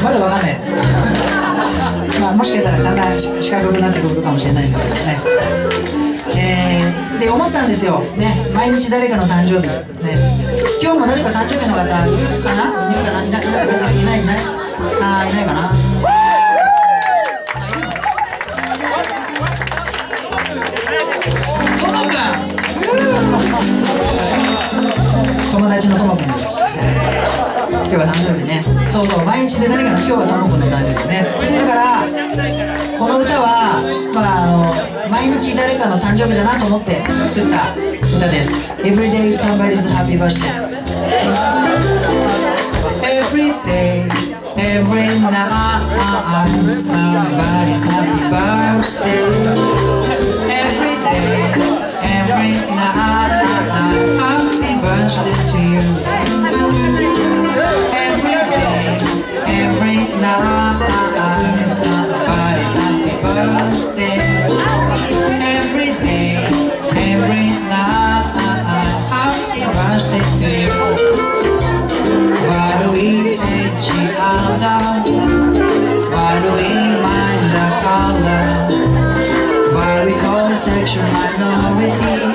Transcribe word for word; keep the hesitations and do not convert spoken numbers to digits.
まだわかんないです。まあ、もしかしたらだんだん四角くなってくるかもしれないんですけどね。えー、で思ったんですよ、ね、毎日誰かの誕生日、ね、今日も誰か誕生日の方いるかな、いるかな、いないいないいないいないあーいないかな。ともくん、友達のともくんです。今日は誕生日ね。そうそう、毎日で誰かの、今日はともくんの誕生日ですね。だからこの歌は、まあ、あの毎日誰かの誕生日だなと思って作った歌です。 Every day somebody's happy birthday. Every day, every night somebody's happy birthday. Every day, every night happy birthday to you. Every day, every night somebody's happy birthday. Every day, every night happy birthday to you. Why do we hate each other? Why do we mind the color? Why we call sexual minority?